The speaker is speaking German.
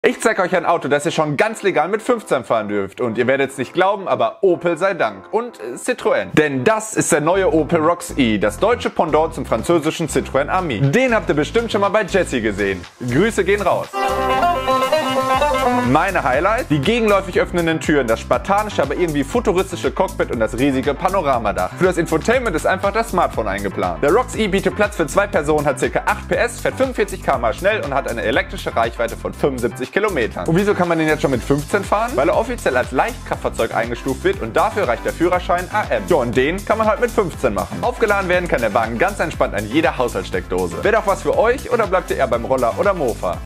Ich zeige euch ein Auto, das ihr schon ganz legal mit 15 fahren dürft. Und ihr werdet es nicht glauben, aber Opel sei Dank. Und Citroën. Denn das ist der neue Opel Rocks E, das deutsche Pendant zum französischen Citroën Ami. Den habt ihr bestimmt schon mal bei Jesse gesehen. Grüße gehen raus. Meine Highlights: die gegenläufig öffnenden Türen, das spartanische, aber irgendwie futuristische Cockpit und das riesige Panoramadach. Für das Infotainment ist einfach das Smartphone eingeplant. Der Rocks E bietet Platz für 2 Personen, hat ca. 8 PS, fährt 45 km/h schnell und hat eine elektrische Reichweite von 75 Kilometern. Und wieso kann man den jetzt schon mit 15 fahren? Weil er offiziell als Leichtkraftfahrzeug eingestuft wird und dafür reicht der Führerschein AM. Ja, und den kann man halt mit 15 machen. Aufgeladen werden kann der Wagen ganz entspannt an jeder Haushaltssteckdose. Wäre doch was für euch oder bleibt ihr eher beim Roller oder Mofa?